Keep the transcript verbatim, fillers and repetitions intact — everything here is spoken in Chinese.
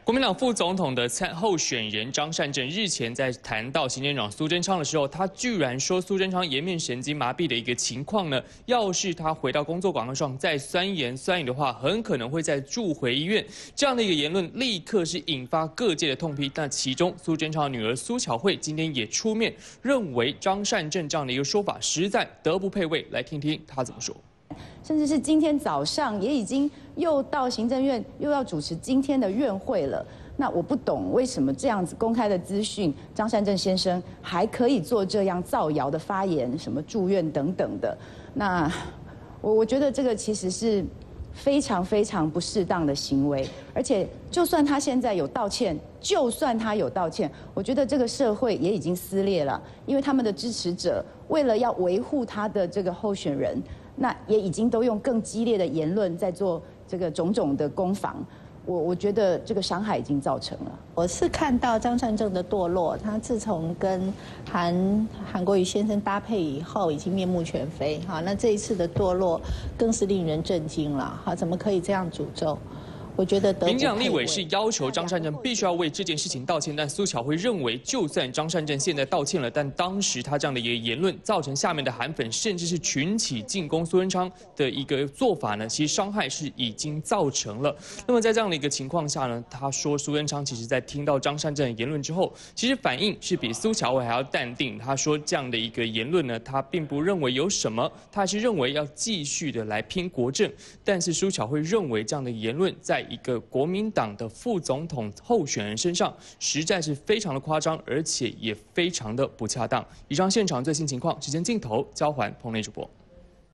国民党副总统的参候选人张善政日前在谈到行政长苏贞昌的时候，他居然说苏贞昌颜面神经麻痹的一个情况呢，要是他回到工作岗位上再酸言酸语的话，很可能会再住回医院。这样的一个言论立刻是引发各界的痛批。那其中苏贞昌的女儿苏巧慧今天也出面认为张善政这样的一个说法实在德不配位，来听听他怎么说。 甚至是今天早上也已经又到行政院，又要主持今天的院会了。那我不懂为什么这样子公开的资讯，张善政先生还可以做这样造谣的发言，什么住院等等的。那我我觉得这个其实是非常非常不适当的行为。而且就算他现在有道歉，就算他有道歉，我觉得这个社会也已经撕裂了，因为他们的支持者为了要维护他的这个候选人。 那也已经都用更激烈的言论在做这个种种的攻防，我我觉得这个伤害已经造成了。 我是看到张善政的堕落，他自从跟韩韩国瑜先生搭配以后，已经面目全非。哈，那这一次的堕落更是令人震惊了。哈，怎么可以这样诅咒？ 我觉得民进党立委是要求张善政必须要为这件事情道歉，但苏巧慧认为，就算张善政现在道歉了，但当时他这样的一个言论，造成下面的韩粉甚至是群起进攻苏贞昌的一个做法呢，其实伤害是已经造成了。那么在这样的一个情况下呢，他说苏贞昌其实在听到张善政的言论之后，其实反应是比苏巧慧还要淡定。他说这样的一个言论呢，他并不认为有什么，他还是认为要继续的来拼国政。但是苏巧慧认为这样的言论在 一个国民党的副总统候选人身上，实在是非常的夸张，而且也非常的不恰当。以上现场最新情况，时间镜头交还棚内主播。